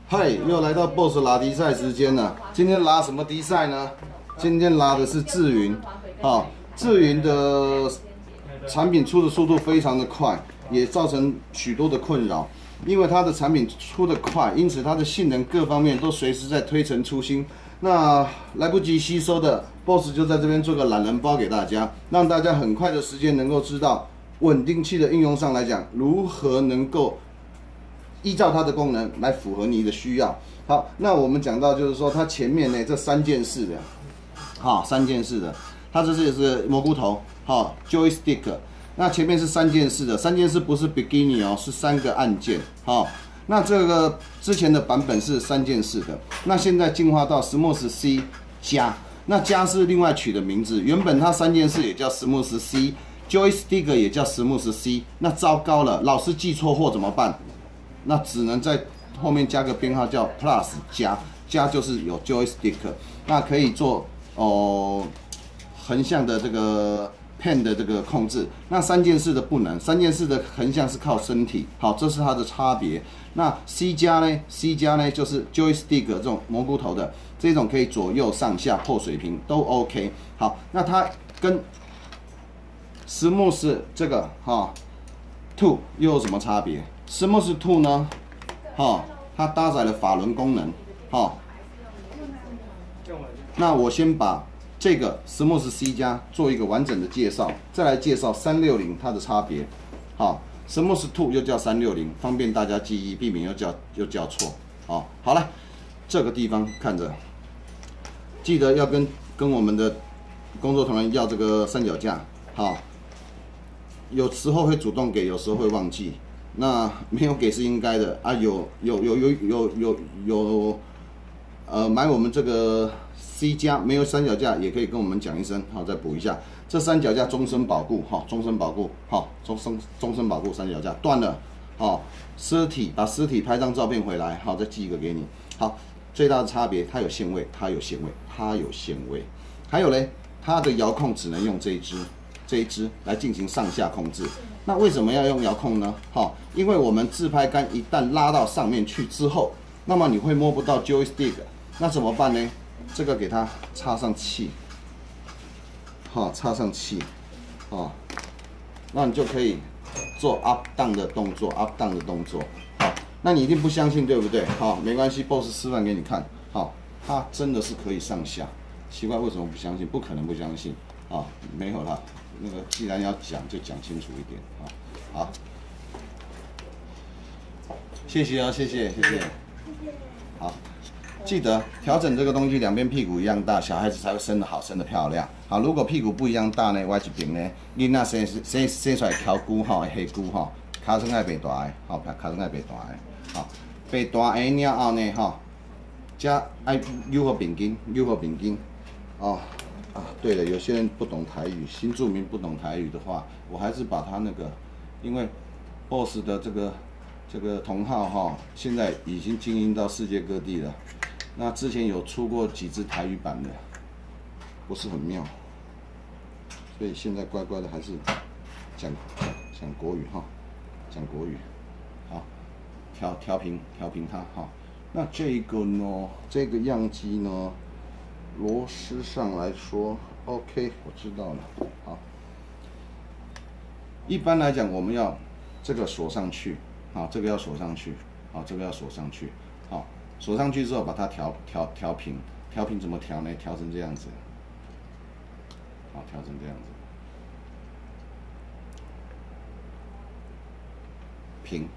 嗨，又来到 BOSS 拉迪赛时间了。今天拉什么迪赛呢？今天拉的是智云，智云的产品出的速度非常的快，也造成许多的困扰。因为它的产品出的快，因此它的性能各方面都随时在推陈出新。那来不及吸收的 ，BOSS 就在这边做个懒人包给大家，让大家很快的时间能够知道稳定器的应用上来讲，如何能够依照它的功能来符合你的需要。好，那我们讲到就是说，它前面呢这三件式的，三件式的，它这是也是蘑菇头，joystick。那前面是三件式的，三件式不是 Bikini 哦，是3个按键，那这个之前的版本是3件式的，那现在进化到 Smooth C 加，那加是另外取的名字，原本它3件式也叫 Smooth C，Joystick 也叫 Smooth C， 那糟糕了，老是记错货怎么办？那只能在后面加个编号叫 Plus 加就是有 Joystick， 那可以做横向的这个 pen 的这个控制。那3件式的不能，3件式的横向是靠身体，好，这是它的差别。那 C 加呢就是 Joystick 这种蘑菇头的，这种可以左右上下破水平都 OK。好，那它跟 Smooth 这个2又有什么差别？Smooth 2呢，它搭载了法轮功能，那我先把这个 Smooth C 加做一个完整的介绍，再来介绍360它的差别。Smooth 2又叫360，方便大家记忆，避免又叫错。好了，这个地方看着，记得要跟我们的工作同仁要这个三脚架，有时候会主动给，有时候会忘记。那没有给是应该的啊，买我们这个 C 加没有三脚架也可以跟我们讲一声，再补一下。这三脚架终身保固，终身保固，终身保固三脚架断了，尸体把尸体拍张照片回来，再寄一个给你。好，最大的差别，它有限位，它有限位。还有嘞，它的遥控只能用这一支来进行上下控制。那为什么要用遥控呢？因为我们自拍杆一旦拉到上面去之后，那么你会摸不到 joystick， 那怎么办呢？这个给它插上气，插上气，那你就可以做 up down 的动作，up down 的动作。那你一定不相信，对不对？没关系 ，BOSS 示范给你看。它真的是可以上下。奇怪，为什么不相信？不可能不相信。没有啦，那个既然要讲，就讲清楚一点。好，谢谢啊，谢谢。好，记得调整这个东西，两边屁股一样大，小孩子才会生得好，生得漂亮。好，如果屁股不一样大呢，歪一边呢，囡仔生出来挑骨黑骨尻川爱白大的，尻川爱白大的，白大的了后呢，加爱扭好平筋，对了，有些人不懂台语，新住民不懂台语的话，我还是把他那个，因为 BOSS 的这个同号现在已经经营到世界各地了。那之前有出过几支台语版的，不是很妙，所以现在乖乖的还是讲国语讲国语。好，调平它那这个呢，这个样机呢？螺丝上来说 ，OK， 我知道了。好，一般来讲，我们要这个锁上去，这个要锁上去，这个要锁上去，锁上去之后把它调平，调平怎么调呢？调成这样子，调成这样子，平，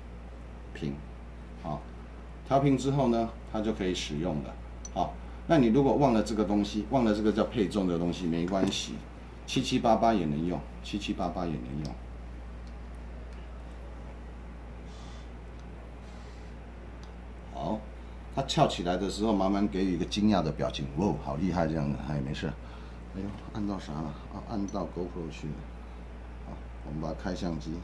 调平之后呢，它就可以使用了，那你如果忘了这个东西，忘了这个叫配重的东西，没关系，7788也能用，7788也能用。好，它翘起来的时候，麻烦给予一个惊讶的表情，哇，好厉害这样的，没事。哎呦，按到啥了？按到 GoPro 去了。好，我们把它开相机。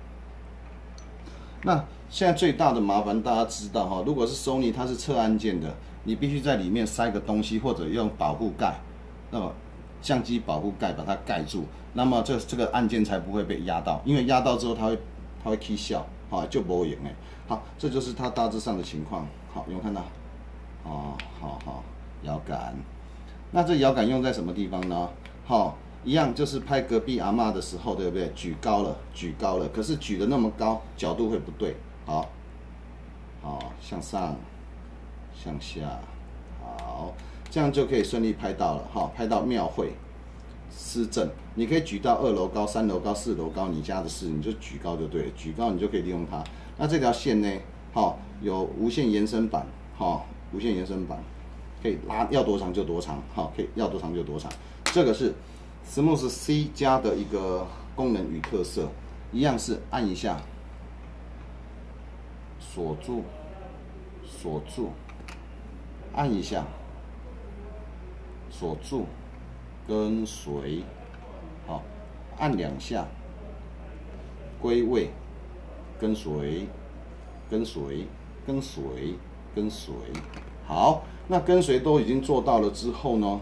那现在最大的麻烦大家知道如果是 Sony 它是侧按键的，你必须在里面塞个东西，或者用保护盖，那么相机保护盖把它盖住，那么这个按键才不会被压到，因为压到之后它会起笑， 好就无用哎。好，这就是它大致上的情况。好，有没有看到？哦，好，摇杆。那这摇杆用在什么地方呢？好，一样就是拍隔壁阿嬷的时候，对不对？举高了，可是举得那么高，角度会不对。好，向上，向下，好，这样就可以顺利拍到了。哈，拍到庙会。施政，你可以举到2楼高、3楼高、4楼高，你家的事你就举高就对了，举高你就可以利用它。那这条线呢，有无限延伸板，无限延伸板可以拉，要多长就多长，可以要多长就多长。这个是 Smooth C 加的一个功能与特色，一样是按一下，锁住，按一下，锁住。跟随，好，按2下，归位，跟随，好，那跟随都已经做到了之后呢，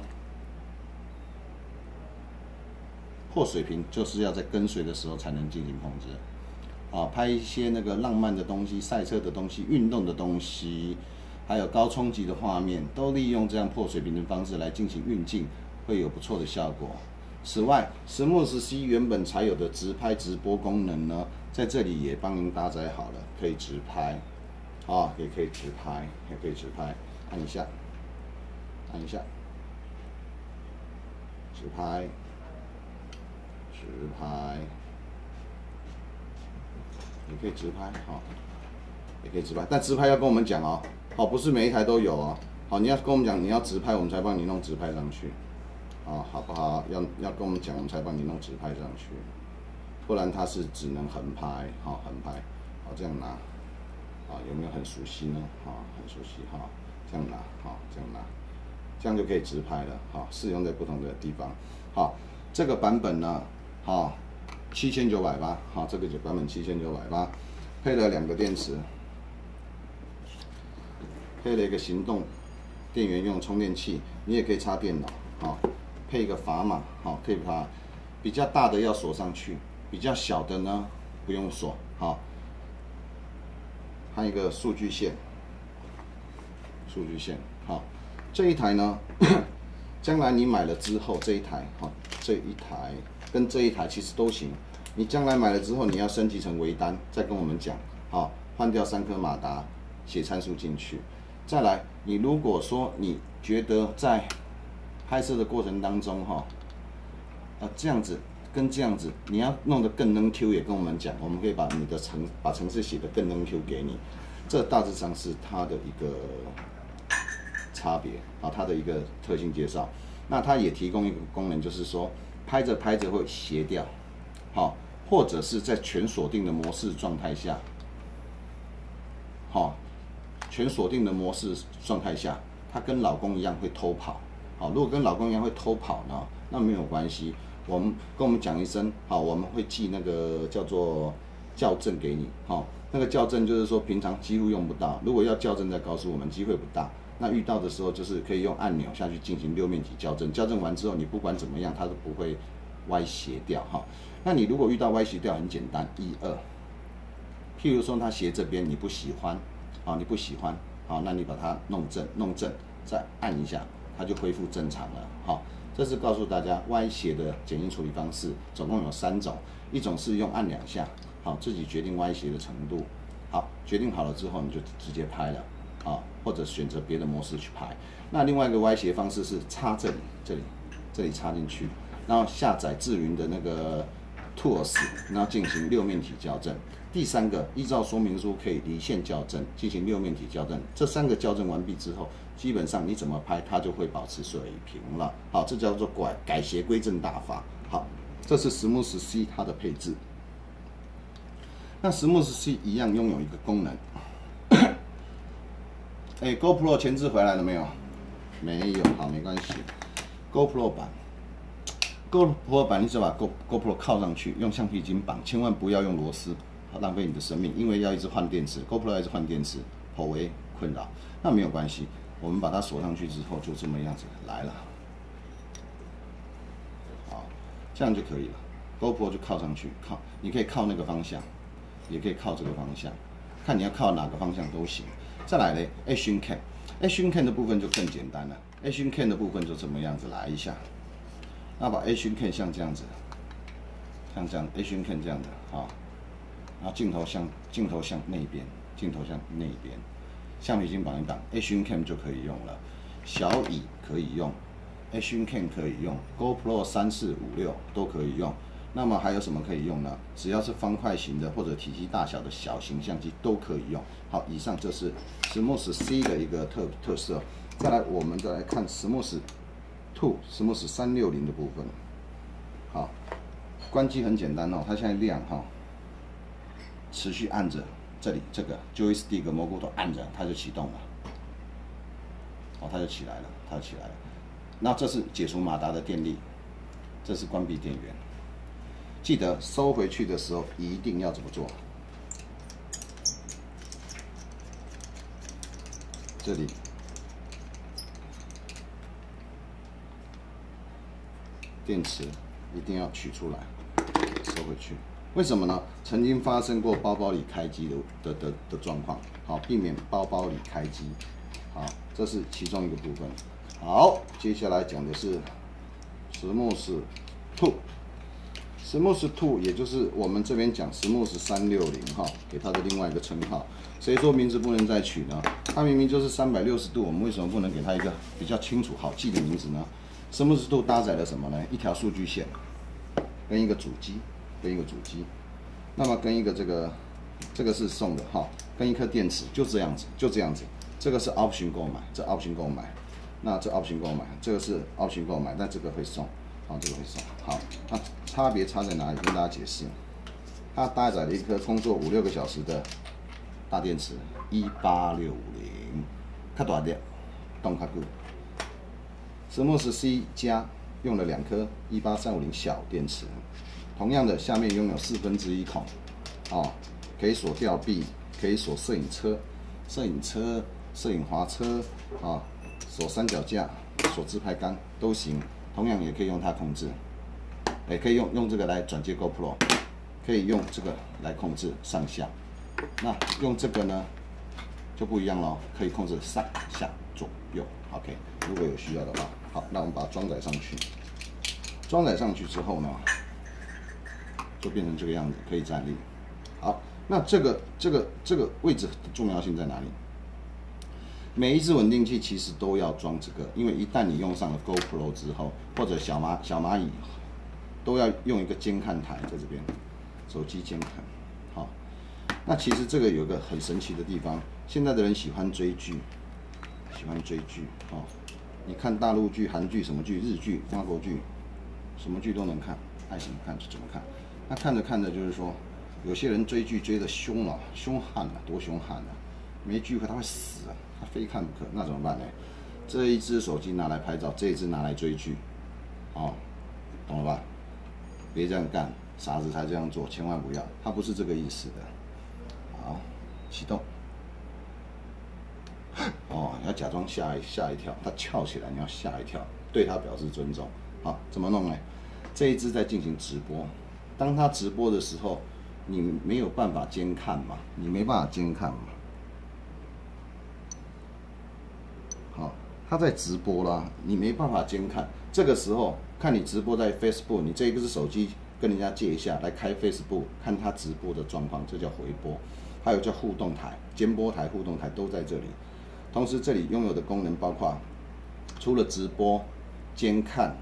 破水平就是要在跟随的时候才能进行控制，拍一些那个浪漫的东西、赛车的东西、运动的东西，还有高冲击的画面，都利用这样破水平的方式来进行运镜。会有不错的效果。此外 ，Smooth C 原本才有的直拍直播功能呢，在这里也帮您搭载好了，可以直拍，也可以直拍，按一下，直拍，也可以直拍，也可以直拍，但直拍要跟我们讲哦，不是每一台都有哦，你要跟我们讲你要直拍，我们才帮你弄直拍上去。好不好？要跟我们讲，我们才帮你弄直拍上去，不然它是只能横拍，横拍，这样拿，有没有很熟悉呢？很熟悉，这样拿，这样就可以直拍了，适用在不同的地方，这个版本呢，7980，这个版本7980，配了2个电池，配了一个行动电源用充电器，你也可以插电脑，配一个砝码，可以把比较大的要锁上去，比较小的呢不用锁，还有一个数据线，这一台呢，将来你买了之后，这一台跟这一台其实都行，你将来买了之后，你要升级成微单，再跟我们讲，换掉3颗马达，写参数进去，再来，你如果说你觉得在拍摄的过程当中，这样子跟这样子，你要弄得更能 Q 也跟我们讲，我们可以把你的程式写得更能 Q 给你。这大致上是它的一个差别，它的一个特性介绍。那它也提供一个功能，就是说拍着会斜掉，或者是在全锁定的模式状态下，它跟老公一样会偷跑。如果跟老公一样会偷跑呢，那没有关系，跟我们讲一声，我们会寄那个叫做校正给你，那个校正就是说平常几乎用不到，如果要校正再告诉我们，机会不大。那遇到的时候就是可以用按钮下去进行6面体校正，校正完之后你不管怎么样它都不会歪斜掉，那你如果遇到歪斜掉，很简单，1、2，譬如说它斜这边你不喜欢，那你把它弄正，再按一下。它就恢复正常了，这是告诉大家歪斜的剪映处理方式，总共有3种，一种是用按2下，自己决定歪斜的程度，决定好了之后你就直接拍了，或者选择别的模式去拍。那另外一个歪斜方式是插这里插进去，然后下载智云的那个 Tools， 然后进行6面体校正。第3个，依照说明书可以离线校正，进行6面体校正。这3个校正完毕之后，基本上你怎么拍，它就会保持水平了。这叫做改斜归正大法。这是 Smooth C 它的配置。那 Smooth C 一样拥有一个功能。GoPro 前置回来了没有？没有，好，没关系。GoPro 版，你只把 GoPro 靠上去，用橡皮筋绑，千万不要用螺丝。浪费你的生命，因为要一直换电池 ，GoPro 要一直换电池，颇为困扰。那没有关系，我们把它锁上去之后，就这么样子来了，这样就可以了。GoPro 就靠上去，你可以靠那个方向， 也可以靠这个方向，看你要靠哪个方向都行。再来嘞 ，Action Can，Action Can 的部分就更简单了。Action Can 的部分就这么样子来一下，那把 Action Can 像这样子，像这样 Action Can 这样的，好，然后镜头向那边，镜头向那边，橡皮筋绑一绑 ，Action Cam 就可以用了。小椅可以用 ，Action Cam 可以用 ，GoPro 3、4、5、6都可以用。那么还有什么可以用呢？只要是方块型的或者体积大小的小型相机都可以用。好，以上这是 Smooth C 的一个特色。再来，我们再来看 Smooth 2、Smooth 360的部分。好，关机很简单哦，它现在亮哈，持续按着这里这个 Joystick 蘑菇头按着，它就启动了。哦，它就起来了，它就起来了。那这是解除马达的电力，这是关闭电源。记得收回去的时候一定要怎么做？这里电池一定要取出来，收回去。为什么呢？曾经发生过包包里开机的状况，好，避免包包里开机。好，这是其中一个部分。好，接下来讲的是 Smooth 2。Smooth 2，也就是我们这边讲 Smooth 360哈，给它的另外一个称号。谁说名字不能再取呢？它明明就是360度，我们为什么不能给它一个比较清楚好记的名字呢？ Smooth 2搭载了什么呢？一条数据线，跟一个主机，那么跟一个这个是送的哈，跟一颗电池，就这样子。这个是 option 购买，这 option 购买，那这 option 购买，这个是 option 购买，但这个会送，好，这个会送。好，那差别差在哪里？跟大家解释，它搭载了一颗工作5、6个小时的大电池，18650，较大粒，动较久。Smooth C 加用了2颗18350小电池，同样的，下面拥有1/4孔，哦，可以锁吊臂，可以锁摄影滑车啊，锁三脚架、锁自拍杆都行。同样也可以用它控制，也可以用这个来转接 GoPro， 可以用这个来控制上下。那用这个呢就不一样了，可以控制上下左右。OK， 如果有需要的话，好，那我们把它装载上去。装载上去之后呢，就变成这个样子，可以站立。好，那这个位置的重要性在哪里？每一只稳定器其实都要装这个，因为一旦你用上了 GoPro 之后，或者小蚂蚁，都要用一个监看台在这边，手机监看。好，那其实这个有个很神奇的地方，现在的人喜欢追剧，哦，你看大陆剧、韩剧、什么剧、日剧、法国剧，什么剧都能看，爱怎么看就怎么看。那看着看着就是说，有些人追剧追得凶了，凶悍了，多凶悍啊！没聚合他会死啊，他非看不可，那怎么办呢？这一只手机拿来拍照，这一只拿来追剧，哦，懂了吧？别这样干，傻子才这样做，千万不要，他不是这个意思的。好，启动。哦，要假装吓一跳，他翘起来，你要吓一跳，对他表示尊重。好，怎么弄呢？这一只在进行直播，当他直播的时候，你没有办法监看嘛？好，他在直播啦，你没办法监看。这个时候看你直播在 Facebook， 你这一只手机跟人家借一下来开 Facebook， 看他直播的状况，这叫回播。还有叫互动台、监播台、互动台都在这里。同时，这里拥有的功能包括，除了直播、监看，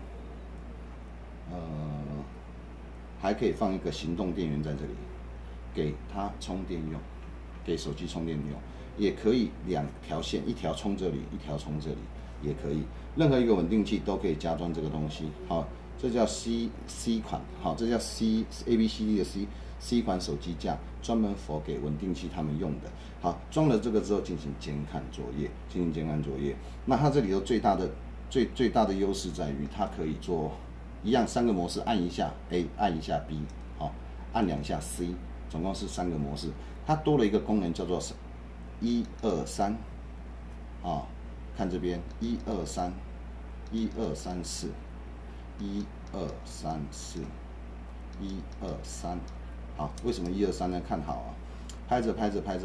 还可以放一个行动电源在这里，给它充电用，给手机充电用，也可以2条线，一条充这里，一条充这里，也可以。任何一个稳定器都可以加装这个东西。好，这叫 C 款，好，这叫 ABCD 的 C 款手机架，专门 for 给稳定器他们用的。好，装了这个之后进行监看作业，那它这里头最大的优势在于它可以做一样3个模式，按一下 A， 按一下 B， 好，按2下 C， 总共是3个模式。它多了一个功能叫做1、2、3，啊，看这边1、2、3， 1、2、3、4， 1、2、3、4， 1、2、3、 好，为什么1、2、3呢？看好啊，拍着，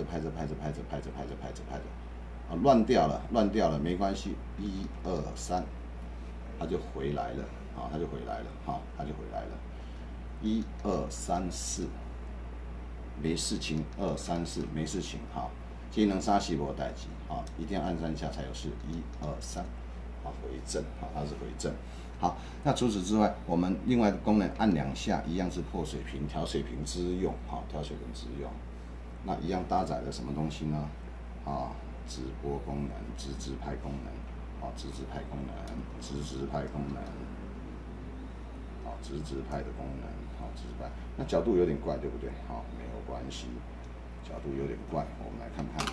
啊，乱掉了，没关系，1、2、3，它就回来了，好，它就回来了，好，它就回来了，1、2、3、4，没事情，2、3、4没事情，好，技能杀洗我代机，好，一定要按3下才有事，1、2、3，好，回正，好，它是回正。好，那除此之外，我们另外的功能按2下，一样是破水平、调水平之用，好，调水平之用。那一样搭载了什么东西呢？啊，直播功能、直拍功能，好，直拍功能，直拍功能，好，直拍的功能，好，直拍。那角度有点怪，对不对？好，没有关系，角度有点怪，我们来看看。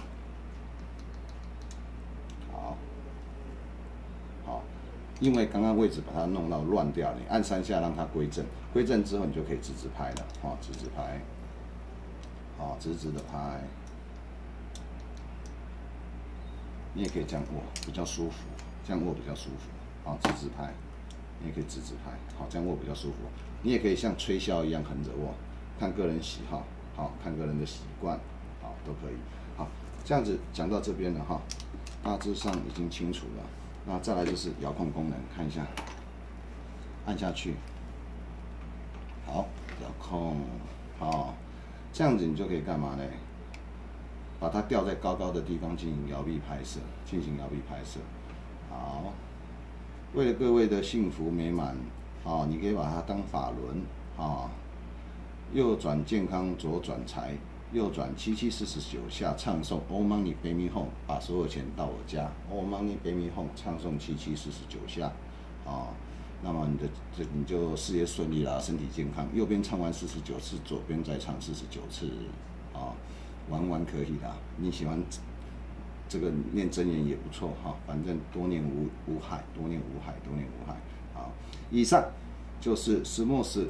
好。因为刚刚位置把它弄到乱掉了，你按3下让它归正，归正之后你就可以直拍了，好，直拍，好，直的拍，你也可以这样握，比较舒服，这样握比较舒服，好，直拍，你也可以直拍，好，这样握比较舒服，你也可以像吹箫一样横着握，看个人喜好，好，看个人的习惯，好，都可以，好，这样子讲到这边了哈，大致上已经清楚了。那再来就是遥控功能，看一下，按下去，好，遥控，好，这样子你就可以干嘛呢？把它吊在高高的地方进行摇臂拍摄，好，为了各位的幸福美满，啊，你可以把它当法轮，啊，右转健康，左转财。右转7749下唱诵 All Money Pay Me Home， 把所有钱到我家。All Money Pay Me Home 唱诵7749下，啊，那么你就事业顺利啦，身体健康。右边唱完49次，左边再唱49次，啊，玩可以啦。你喜欢这个念真言也不错哈，反正多念无害，多念无害。好，以上就是石墨烯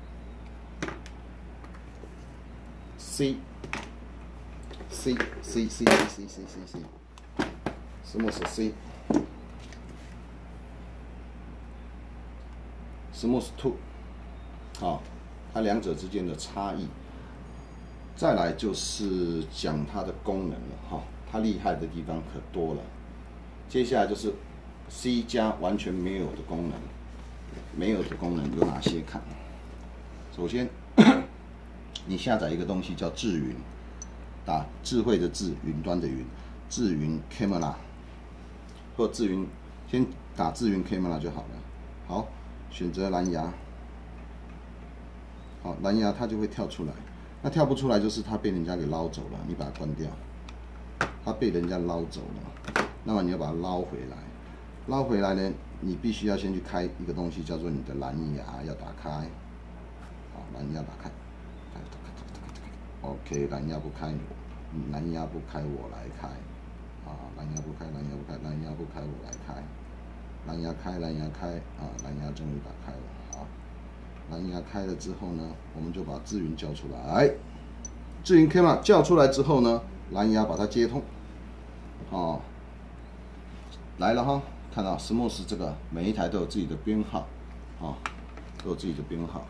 C。石墨烯 C， 石墨烯 2， 好，它两者之间的差异。再来就是讲它的功能了哈，它厉害的地方可多了。接下来就是 C 加完全没有的功能，没有的功能有哪些看？首先，你下载一个东西叫智云。打智慧的智，云端的云，智云 Camera， 或智云，先打智云 Camera 就好了。好，选择蓝牙，好，蓝牙它就会跳出来。那跳不出来就是它被人家给捞走了，你把它关掉。它被人家捞走了，那么你要把它捞回来。捞回来呢，你必须要先去开一个东西，叫做你的蓝牙要打开。好，蓝牙打开。OK， 蓝牙不开，我来开。啊，蓝牙不开，我来开。蓝牙开，啊，蓝牙终于打开了。好，蓝牙开了之后呢，我们就把智云叫出来。智云 Camera 叫出来之后呢，蓝牙把它接通。哦，来了哈，看到石墨烯这个每一台都有自己的编号，啊，都有自己的编号。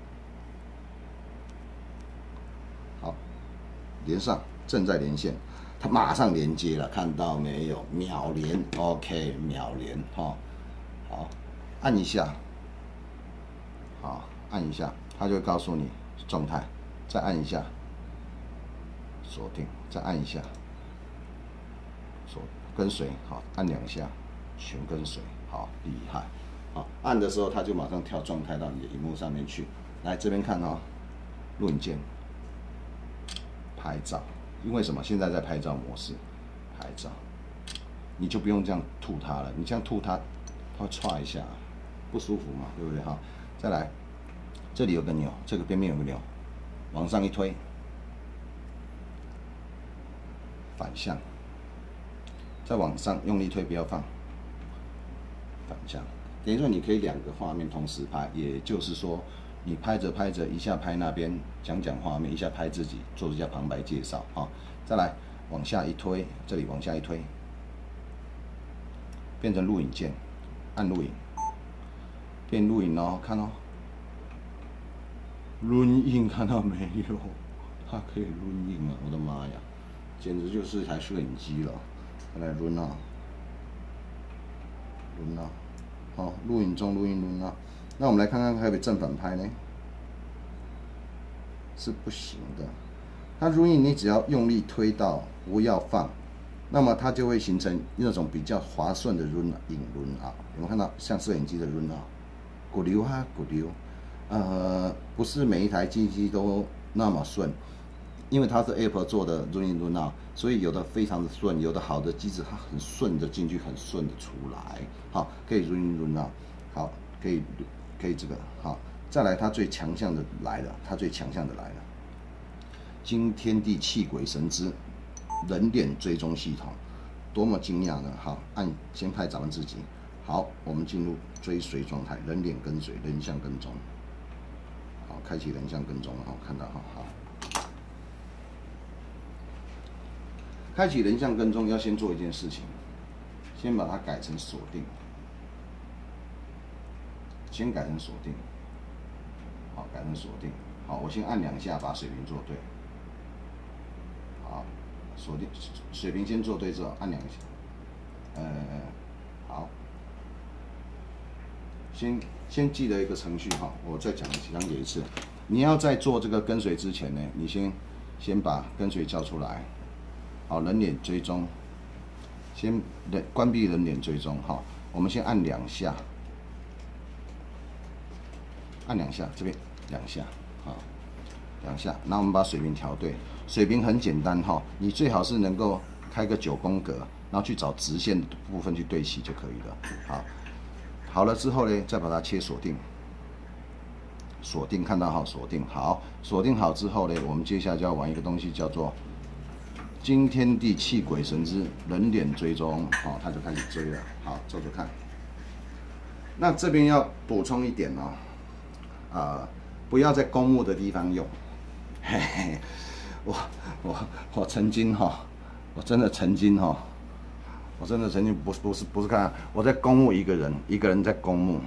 好，连上，正在连线，它马上连接了，看到没有？秒连 ，OK， 秒连哈。好，按一下，好，按一下，它就会告诉你状态，再按一下，锁定，再按一下，锁跟随，好，按2下，全跟随，好，厉害。好，按的时候它就马上跳状态到你的荧幕上面去。来这边看哈，录影键。拍照，因为什么？现在在拍照模式，拍照，你就不用这样吐它了。你这样吐它，它会歘一下，不舒服嘛，对不对？哈，再来，这里有个钮，这个边边有个钮，往上一推，反向，再往上用力推，不要放，反向。等于说你可以2个画面同时拍，也就是说。你拍着拍着，一下拍那边讲画面，一下拍自己做一下旁白介绍啊。再来往下一推，这里往下一推，变成录影键，按录影，变录影哦，看哦， 润印看到没有？它可以润印啊！我的妈呀，简直就是一台摄影机了。来润啊，润啊，好，录影中录音润啊。那我们来看看可不可以正反拍呢？是不行的。它润印，你只要用力推到，不要放，那么它就会形成那种比较滑顺的润印润啊。有没有看到像摄影机的润啊？骨流哈，骨流。不是每一台机器都那么顺，因为它是 Apple 做的润印润啊，所以有的非常的顺，有的好的机子它很顺的进去，很顺的出来，好，可以润印润啊，好，可以这个好，再来它最强项的来了，惊天地泣鬼神之人脸追踪系统，多么惊讶呢？好，先拍咱们自己，好，我们进入追随状态，人脸跟随，人像跟踪。好，开启人像跟踪，好，看到哈，好。开启人像跟踪要先做一件事情，先把它改成锁定，先改成锁定，好，改成锁定，好，我先按2下把水平做对，好，锁定水平先做对之后按2下，好。先记得一个程序哈，我再讲解一次。你要在做这个跟随之前呢，你先把跟随叫出来，好，人脸追踪，先关闭人脸追踪哈。我们先按2下，按2下，这边2下，好，2下。那我们把水平调对，水平很简单哈，你最好是能够开个9宫格，然后去找直线的部分去对齐就可以了。好。好了之后呢，再把它切锁定，锁定看到哈，锁定好，锁定好之后呢，我们接下来就要玩一个东西，叫做惊天地泣鬼神之人脸追踪，好，它就开始追了，好，做做看。那这边要补充一点哦，不要在公墓的地方用，嘿嘿，我曾经哈，我真的曾经哈。我真的曾经不是看，我在公墓一个人在公墓，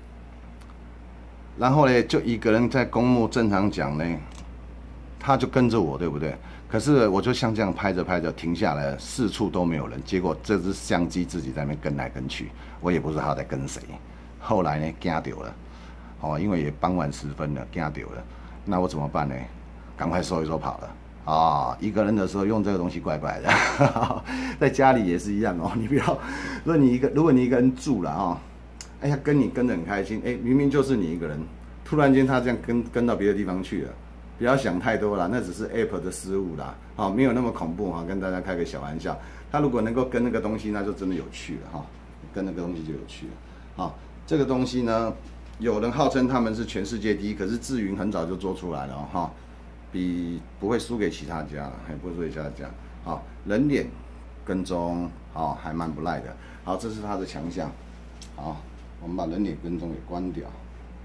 然后呢，就一个人在公墓，正常讲呢，他就跟着我，对不对？可是我就像这样拍着拍着停下来了，四处都没有人，结果这只相机自己在那边跟来跟去，我也不知道他在跟谁。后来呢，惊到了，哦，因为也傍晚时分了，惊到了，那我怎么办呢？赶快收一收跑了。一个人的时候用这个东西怪怪的，在家里也是一样哦。你不要，如果你一个人住了哎呀，跟得很开心，明明就是你一个人，突然间他这样跟到别的地方去了，不要想太多啦，那只是 App 的失误啦，没有那么恐怖跟大家开个小玩笑。他如果能够跟那个东西，那就真的有趣了跟那个东西就有趣了这个东西呢，有人号称他们是全世界第一，可是智云很早就做出来了不会输给其他家了，还不会输给其他家。好，人脸跟踪，还蛮不赖的。好，这是它的强项。好，我们把人脸跟踪给关掉。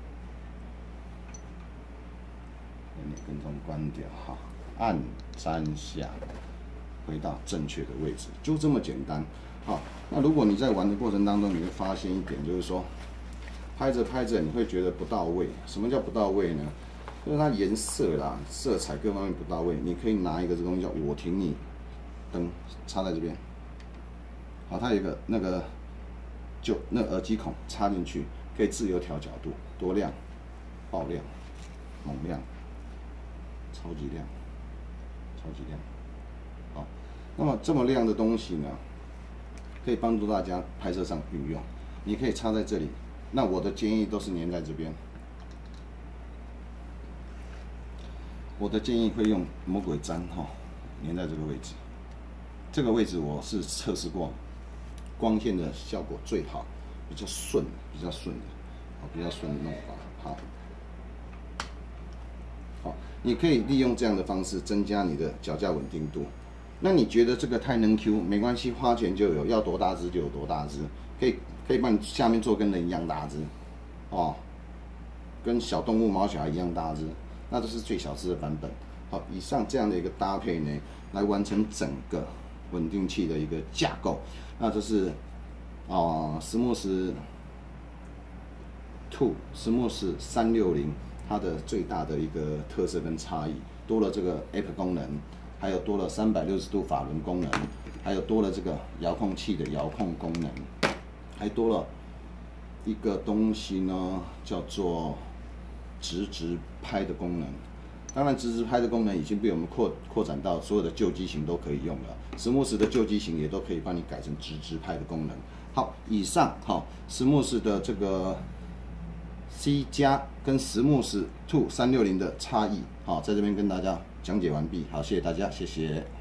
人脸跟踪关掉，按3下，回到正确的位置，就这么简单。那如果你在玩的过程当中，你会发现一点，就是说，拍着拍着你会觉得不到位。什么叫不到位呢？就是它颜色啦、色彩各方面不到位，你可以拿一个这东西叫我挺你灯插在这边，好，它有一个那个耳机孔插进去，可以自由调角度，多亮、爆亮、猛亮、超级亮、超级亮。好，那么这么亮的东西呢，可以帮助大家拍摄上运用。你可以插在这里，那我的建议都是粘在这边。我的建议会用魔鬼粘粘在这个位置。这个位置我是测试过，光线的效果最好，比较顺的，比较顺的弄法。好，你可以利用这样的方式增加你的脚架稳定度。那你觉得这个太能 Q 没关系，花钱就有，要多大只就有多大只，可以帮你下面做跟人一样大只，跟小动物毛小孩一样大只。那这是最小只的版本。好，以上这样的一个搭配呢，来完成整个稳定器的一个架构。那这是Smooth 360 它的最大的一个特色跟差异，多了这个 App 功能，还有多了360度法轮功能，还有多了这个遥控器的遥控功能，还多了一个东西呢，叫做直拍的功能。当然，直拍的功能已经被我们扩展到所有的旧机型都可以用了。石墨石的旧机型也都可以帮你改成直拍的功能。好，以上石墨石的这个 C 加跟石墨石 Two 360的差异，在这边跟大家讲解完毕。好，谢谢大家，谢谢。